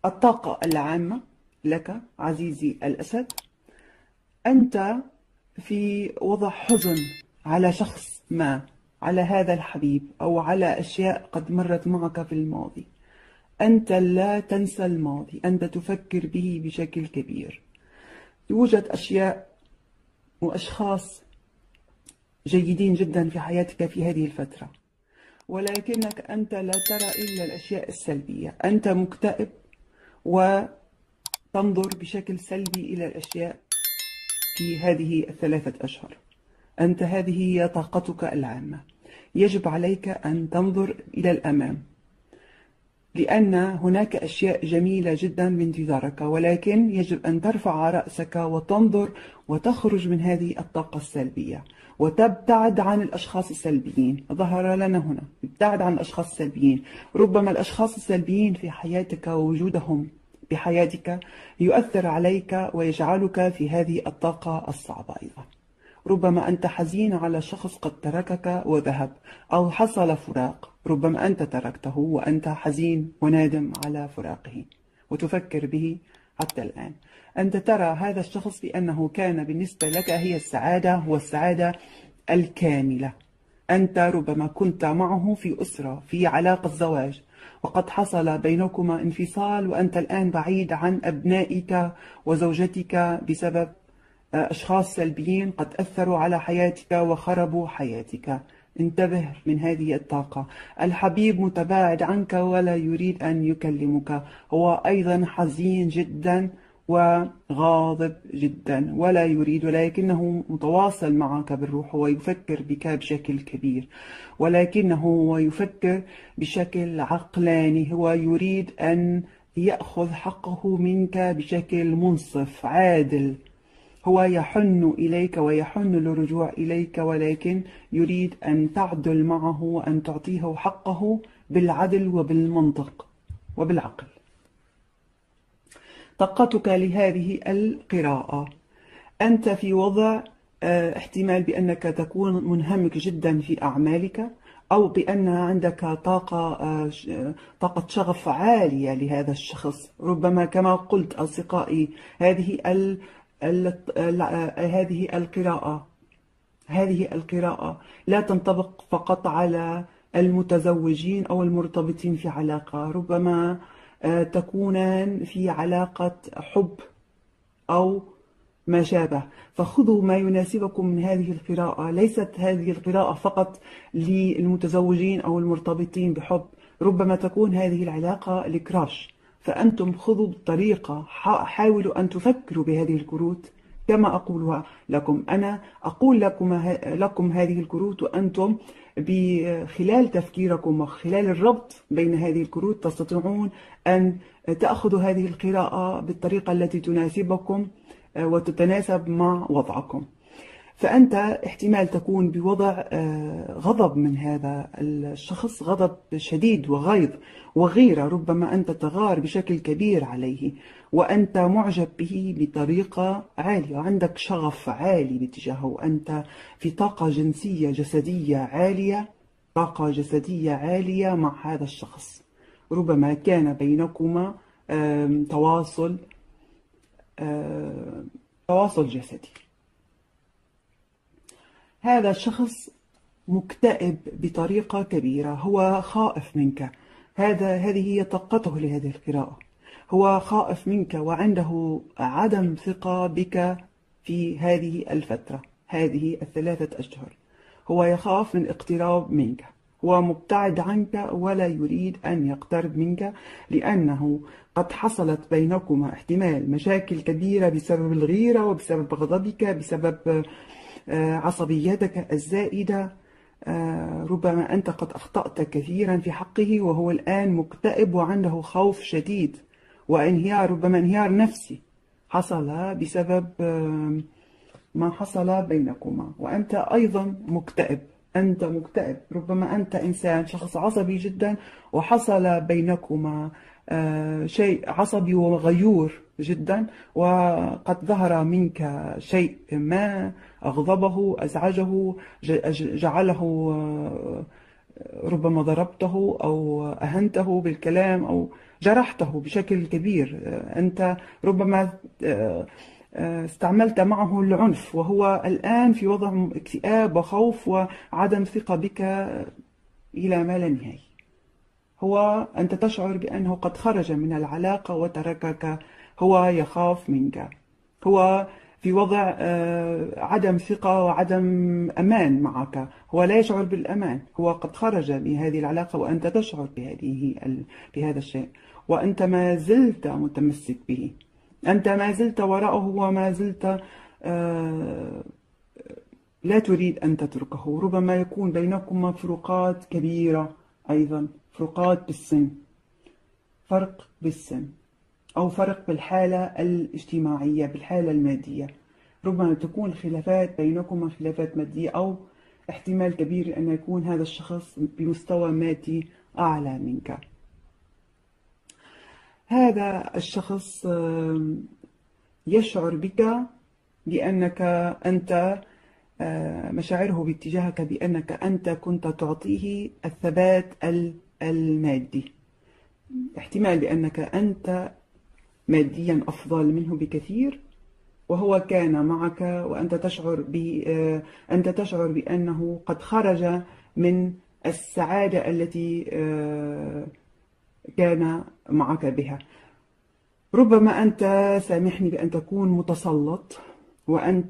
الطاقة العامة لك عزيزي الأسد. أنت في وضع حزن على شخص ما، على هذا الحبيب أو على أشياء قد مرت معك في الماضي. أنت لا تنسى الماضي، أنت تفكر به بشكل كبير. يوجد أشياء وأشخاص جيدين جدا في حياتك في هذه الفترة، ولكنك أنت لا ترى إلا الأشياء السلبية. أنت مكتئب وتنظر بشكل سلبي إلى الأشياء في هذه الثلاثة أشهر. هذه هي طاقتك العامة. يجب عليك أن تنظر إلى الأمام، لأن هناك أشياء جميلة جدا بانتظارك، ولكن يجب أن ترفع رأسك وتنظر وتخرج من هذه الطاقة السلبية وتبتعد عن الأشخاص السلبيين. ظهر لنا هنا ابتعد عن الأشخاص السلبيين. ربما الأشخاص السلبيين في حياتك ووجودهم بحياتك يؤثر عليك ويجعلك في هذه الطاقة الصعبة أيضا. ربما أنت حزين على شخص قد تركك وذهب، أو حصل فراق. ربما أنت تركته وأنت حزين وندم على فراقه وتفكر به حتى الآن. أنت ترى هذا الشخص بأنه كان بالنسبة لك هي السعادة والسعادة الكاملة. أنت ربما كنت معه في أسرة، في علاقة زواج، وقد حصل بينكما انفصال، وأنت الآن بعيد عن أبنائك وزوجتك بسبب أشخاص سلبيين قد أثروا على حياتك وخربوا حياتك. انتبه من هذه الطاقة. الحبيب متباعد عنك ولا يريد أن يكلمك، هو أيضا حزين جدا وغاضب جدا ولا يريد، ولكنه متواصل معك بالروح ويفكر بك بشكل كبير، ولكنه هو يفكر بشكل عقلاني. هو يريد أن يأخذ حقه منك بشكل منصف عادل. هو يحن إليك ويحن للرجوع إليك، ولكن يريد أن تعدل معه وأن تعطيه حقه بالعدل وبالمنطق وبالعقل. طاقتك لهذه القراءة: أنت في وضع احتمال بأنك تكون منهمك جدا في أعمالك، أو بأن عندك طاقة شغف عالية لهذا الشخص. ربما كما قلت أصدقائي، هذه القراءة لا تنطبق فقط على المتزوجين أو المرتبطين في علاقة. ربما تكونان في علاقة حب أو ما شابه، فخذوا ما يناسبكم من هذه القراءة. ليست هذه القراءة فقط للمتزوجين أو المرتبطين بحب، ربما تكون هذه العلاقة لكراش. فأنتم خذوا بالطريقة، حاولوا أن تفكروا بهذه الكروت كما أقولها لكم. أنا أقول لكم هذه الكروت، وأنتم بخلال تفكيركم وخلال الربط بين هذه الكروت تستطيعون أن تأخذوا هذه القراءة بالطريقة التي تناسبكم وتتناسب مع وضعكم. فأنت احتمال تكون بوضع غضب من هذا الشخص، غضب شديد وغيظ وغيرة. ربما أنت تغار بشكل كبير عليه، وأنت معجب به بطريقة عالية، وعندك شغف عالي باتجاهه. أنت في طاقة جنسية جسدية عالية، طاقة جسدية عالية مع هذا الشخص. ربما كان بينكما تواصل جسدي. هذا الشخص مكتئب بطريقة كبيرة، هو خائف منك. هذه هي طاقته لهذه القراءة. هو خائف منك وعنده عدم ثقة بك في هذه الفترة، هذه الثلاثة أشهر. هو يخاف من اقتراب منك، هو مبتعد عنك ولا يريد أن يقترب منك، لأنه قد حصلت بينكما احتمال مشاكل كبيرة بسبب الغيرة وبسبب غضبك، بسبب عصبيتك الزائدة. ربما أنت قد أخطأت كثيرا في حقه، وهو الآن مكتئب وعنده خوف شديد وانهيار، ربما انهيار نفسي حصل بسبب ما حصل بينكما. وأنت أيضا مكتئب، أنت مكتئب. ربما أنت إنسان شخص عصبي جدا، وحصل بينكما شيء عصبي وغيور جدا، وقد ظهر منك شيء ما أغضبه، أزعجه، جعله ربما ضربته أو أهنته بالكلام، أو جرحته بشكل كبير. أنت ربما استعملت معه العنف، وهو الآن في وضع اكتئاب وخوف وعدم ثقة بك إلى ما لا نهاية. أنت تشعر بأنه قد خرج من العلاقة وتركك، هو يخاف منك، هو في وضع عدم ثقة وعدم أمان معك، هو لا يشعر بالأمان، هو قد خرج من هذه العلاقة وأنت تشعر بهذا الشيء، وأنت ما زلت متمسك به، أنت ما زلت وراءه وما زلت لا تريد أن تتركه. ربما يكون بينكما فروقات كبيرة، أيضا فروقات بالسن، فرق بالسن أو فرق بالحالة الاجتماعية، بالحالة المادية. ربما تكون خلافات بينكما خلافات مادية، أو احتمال كبير أن يكون هذا الشخص بمستوى مادي أعلى منك. هذا الشخص يشعر بك بأنك أنت مشاعره باتجاهك بأنك أنت كنت تعطيه الثبات المادي، احتمال بأنك أنت ماديا أفضل منه بكثير، وهو كان معك وأنت تشعر بأنه قد خرج من السعادة التي كان معك بها. ربما أنت، سامحني بأن تكون متسلط، وأنت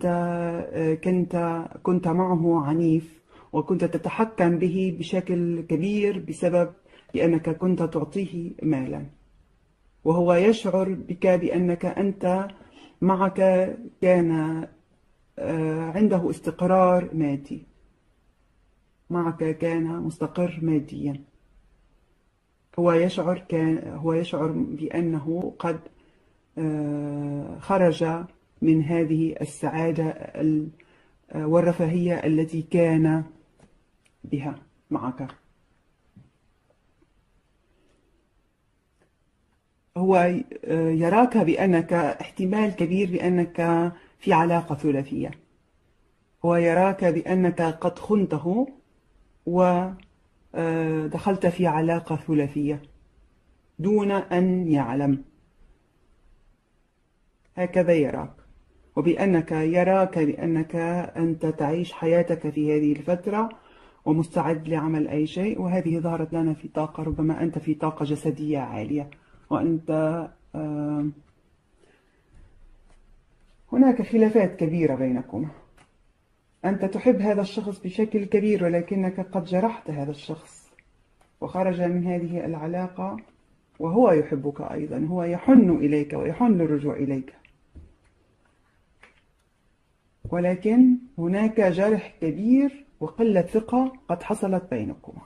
كنت معه عنيف، وكنت تتحكم به بشكل كبير بسبب أنك كنت تعطيه مالا، وهو يشعر بك بأنك أنت معك كان عنده استقرار مادي، معك كان مستقر ماديا. هو يشعر بأنه قد خرج من هذه السعادة والرفاهية التي كان بها معك. هو يراك بأنك احتمال كبير بأنك في علاقة ثلاثية، هو يراك بأنك قد خنته ودخلت في علاقة ثلاثية دون أن يعلم، هكذا يراك، وبأنك يراك بأنك أنت تعيش حياتك في هذه الفترة ومستعد لعمل أي شيء. وهذه ظهرت لنا في طاقة، ربما أنت في طاقة جسدية عالية، وأنت هناك خلافات كبيرة بينكم، أنت تحب هذا الشخص بشكل كبير، ولكنك قد جرحت هذا الشخص وخرج من هذه العلاقة، وهو يحبك أيضا، هو يحن إليك ويحن للرجوع إليك، ولكن هناك جرح كبير وقلة ثقة قد حصلت بينكما.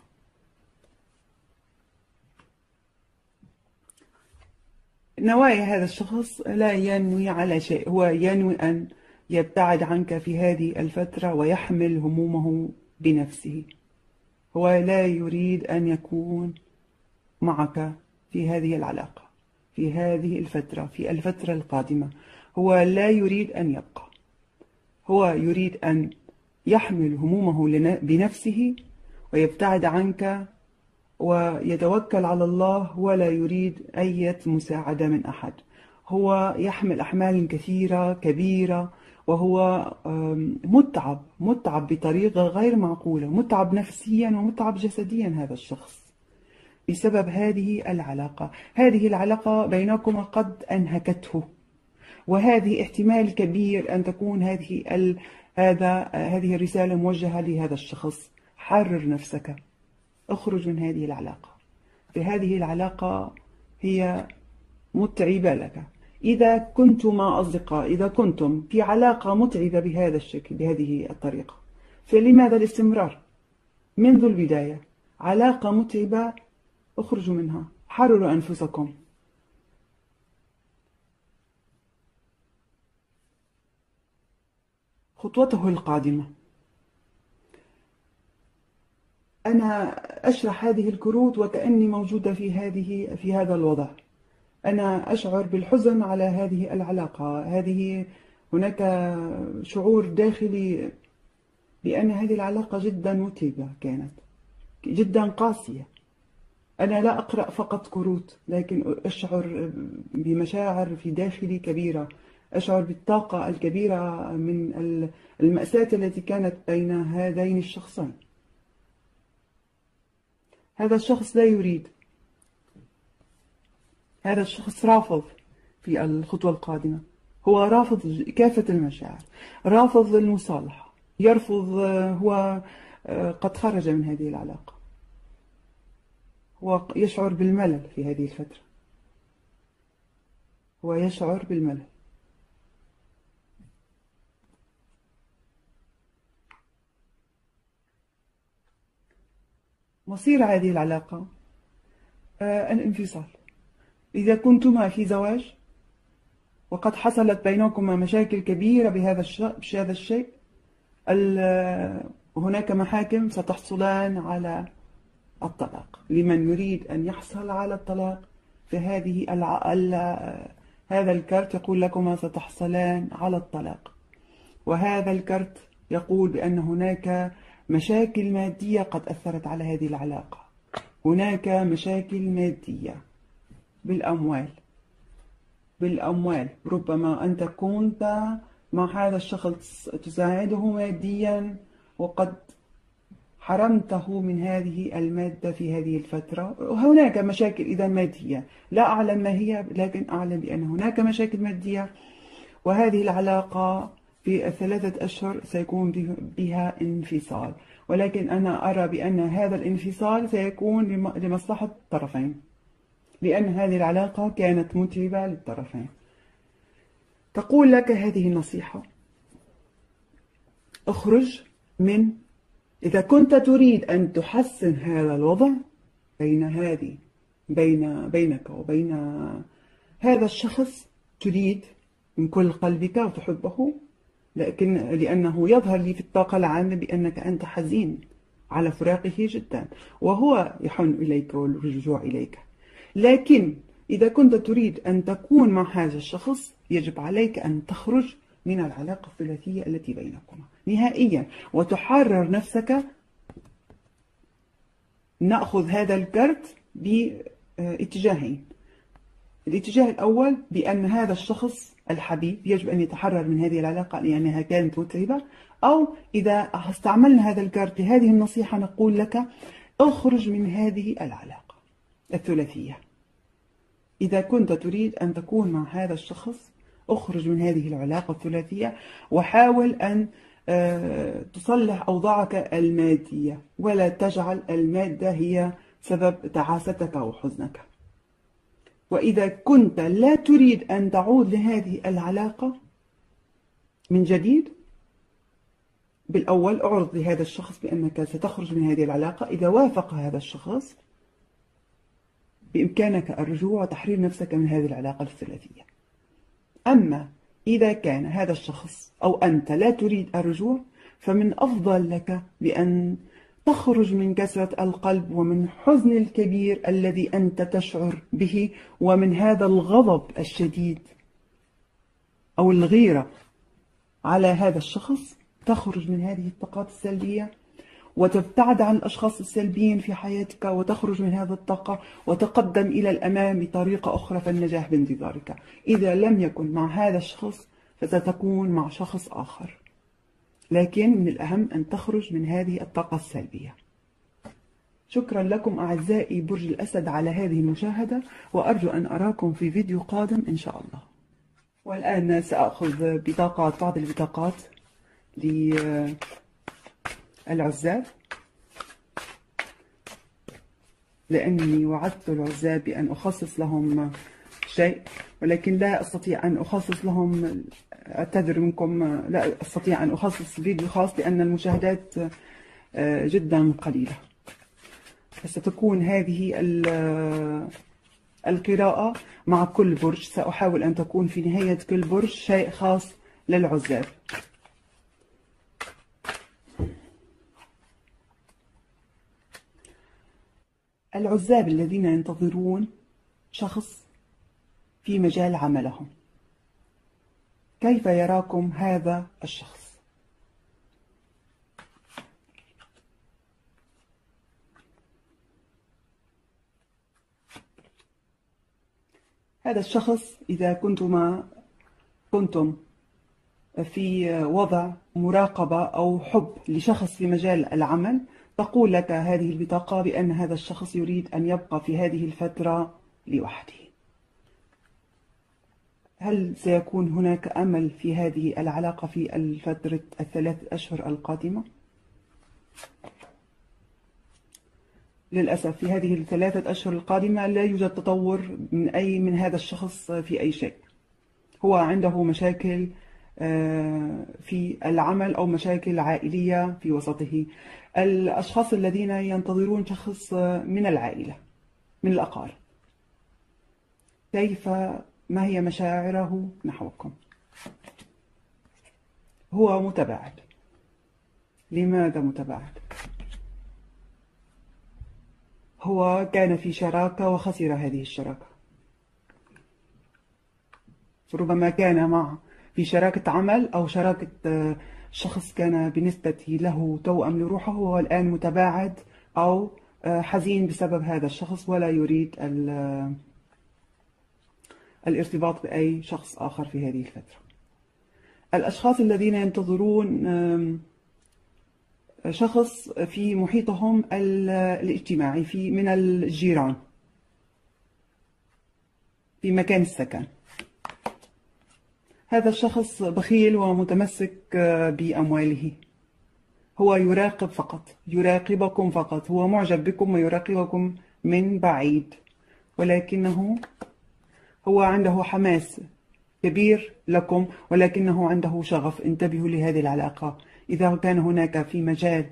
نوايا هذا الشخص لا ينوي على شيء، هو ينوي أن يبتعد عنك في هذه الفترة ويحمل همومه بنفسه. هو لا يريد أن يكون معك في هذه العلاقة، في هذه الفترة، في الفترة القادمة. هو لا يريد أن يبقى، هو يريد أن يحمل همومه بنفسه ويبتعد عنك ويتوكل على الله، ولا يريد أي مساعدة من أحد. هو يحمل أحمال كثيرة كبيرة، وهو متعب بطريقة غير معقولة، متعب نفسيا ومتعب جسديا هذا الشخص بسبب هذه العلاقة. هذه العلاقة بينكم قد أنهكته، وهذه احتمال كبير أن تكون هذه الرسالة موجهة لهذا الشخص. حرر نفسك، اخرج من هذه العلاقة، فهذه العلاقة هي متعبة لك. إذا كنتما أصدقاء، إذا كنتم في علاقة متعبة بهذا الشكل، بهذه الطريقة، فلماذا الاستمرار منذ البداية؟ علاقة متعبة، اخرجوا منها، حرروا أنفسكم. خطوته القادمة، أنا أشرح هذه الكروت وكأني موجودة في هذا الوضع. أنا أشعر بالحزن على هذه العلاقة، هناك شعور داخلي بأن هذه العلاقة جدا متعبة، كانت جدا قاسية. أنا لا أقرأ فقط كروت، لكن أشعر بمشاعر في داخلي كبيرة، أشعر بالطاقة الكبيرة من المأساة التي كانت بين هذين الشخصين. هذا الشخص لا يريد، هذا الشخص رافض في الخطوة القادمة، هو رافض كافة المشاعر، رافض المصالحة، يرفض، هو قد خرج من هذه العلاقة، هو يشعر بالملل في هذه الفترة، هو يشعر بالملل. مصير هذه العلاقة الانفصال. إذا كنتما في زواج وقد حصلت بينكما مشاكل كبيرة بهذا الشيء، هناك محاكم ستحصلان على الطلاق. لمن يريد أن يحصل على الطلاق فهذه هذا الكرت يقول لكما ستحصلان على الطلاق، وهذا الكرت يقول بأن هناك مشاكل مادية قد أثرت على هذه العلاقة، هناك مشاكل مادية بالأموال. ربما أنت كنت مع هذا الشخص تساعده ماديا وقد حرمته من هذه المادة في هذه الفترة. هناك مشاكل إذا مادية، لا أعلم ما هي، لكن أعلم بأن هناك مشاكل مادية، وهذه العلاقة في الثلاثة أشهر سيكون بها انفصال. ولكن أنا أرى بأن هذا الانفصال سيكون لمصلحة الطرفين، لأن هذه العلاقة كانت متعبة للطرفين. تقول لك هذه النصيحة: اخرج إذا كنت تريد أن تحسن هذا الوضع بينك وبين هذا الشخص، تريد من كل قلبك وتحبه، لأنه يظهر لي في الطاقة العامة بأنك أنت حزين على فراقه جدا، وهو يحن إليك والرجوع إليك. لكن إذا كنت تريد أن تكون مع هذا الشخص يجب عليك أن تخرج من العلاقة الثلاثية التي بينكما نهائيا وتحرر نفسك. نأخذ هذا الكرت باتجاهين: الاتجاه الأول بأن هذا الشخص الحبيب يجب أن يتحرر من هذه العلاقة لأنها كانت متعبة، أو إذا استعملنا هذا الكرت لهذه النصيحة نقول لك: اخرج من هذه العلاقة الثلاثية. إذا كنت تريد أن تكون مع هذا الشخص اخرج من هذه العلاقة الثلاثية، وحاول أن تصلح أوضاعك المادية، ولا تجعل المادة هي سبب تعاستك وحزنك. وإذا كنت لا تريد أن تعود لهذه العلاقة من جديد، بالأول اعرض لهذا الشخص بأنك ستخرج من هذه العلاقة. إذا وافق هذا الشخص بإمكانك الرجوع وتحرير نفسك من هذه العلاقة الثلاثية. أما إذا كان هذا الشخص أو أنت لا تريد الرجوع، فمن أفضل لك بأن تخرج من كسرة القلب ومن حزن الكبير الذي أنت تشعر به، ومن هذا الغضب الشديد أو الغيرة على هذا الشخص. تخرج من هذه الطاقات السلبية وتبتعد عن الأشخاص السلبيين في حياتك، وتخرج من هذه الطاقة وتقدم إلى الأمام بطريقة أخرى، فالنجاح بانتظارك. إذا لم يكن مع هذا الشخص فستكون مع شخص آخر، لكن من الأهم أن تخرج من هذه الطاقة السلبية. شكرا لكم أعزائي برج الأسد على هذه المشاهدة، وأرجو أن أراكم في فيديو قادم إن شاء الله. والآن سأخذ بعض البطاقات للعزاب، لأني وعدت العزاب بأن أخصص لهم شيء، ولكن لا أستطيع أن أخصص لهم، أعتذر منكم، لا أستطيع أن أخصص فيديو خاص لأن المشاهدات جدا قليلة. فستكون هذه القراءة مع كل برج، سأحاول أن تكون في نهاية كل برج شيء خاص للعزاب. العزاب الذين ينتظرون شخص في مجال عملهم، كيف يراكم هذا الشخص؟ هذا الشخص إذا كنتم في وضع مراقبة أو حب لشخص في مجال العمل، تقول لك هذه البطاقة بأن هذا الشخص يريد أن يبقى في هذه الفترة لوحده. هل سيكون هناك أمل في هذه العلاقة في الفترة الثلاث أشهر القادمة؟ للأسف في هذه الثلاثة أشهر القادمة لا يوجد تطور من هذا الشخص في أي شيء. هو عنده مشاكل في العمل أو مشاكل عائلية في وسطه. الأشخاص الذين ينتظرون شخص من العائلة، من الأقارب، ما هي مشاعره نحوكم؟ هو متباعد. لماذا متباعد؟ هو كان في شراكة وخسر هذه الشراكة. ربما كان في شراكة عمل أو شراكة شخص كان بالنسبة له توأم لروحه، هو الآن متباعد أو حزين بسبب هذا الشخص ولا يريد الارتباط بأي شخص آخر في هذه الفترة. الأشخاص الذين ينتظرون شخص في محيطهم الاجتماعي من الجيران في مكان السكن، هذا الشخص بخيل ومتمسك بأمواله. هو يراقب فقط، يراقبكم فقط، هو معجب بكم ويراقبكم من بعيد، ولكنه هو عنده حماس كبير لكم، ولكنه عنده شغف. انتبهوا لهذه العلاقة. إذا كان هناك في مجال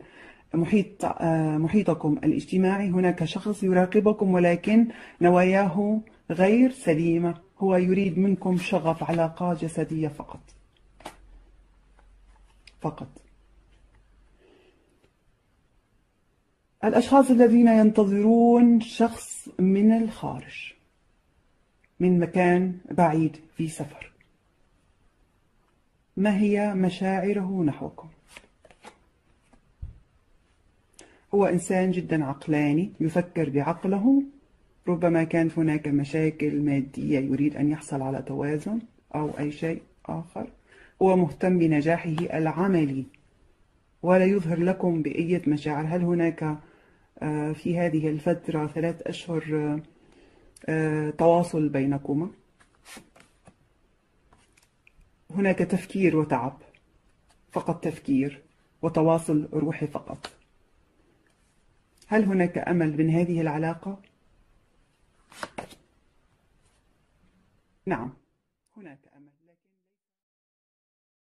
محيطكم الاجتماعي هناك شخص يراقبكم ولكن نواياه غير سليمة، هو يريد منكم شغف، علاقات جسدية فقط فقط. الأشخاص الذين ينتظرون شخص من الخارج، من مكان بعيد في سفر، ما هي مشاعره نحوكم؟ هو إنسان جدا عقلاني، يفكر بعقله. ربما كانت هناك مشاكل مادية، يريد أن يحصل على توازن أو أي شيء آخر. هو مهتم بنجاحه العملي ولا يظهر لكم بأية مشاعر. هل هناك في هذه الفترة 3 أشهر تواصل بينكما؟ هناك تفكير وتعب، فقط تفكير وتواصل روحي فقط. هل هناك أمل من هذه العلاقة؟ نعم، هناك أمل.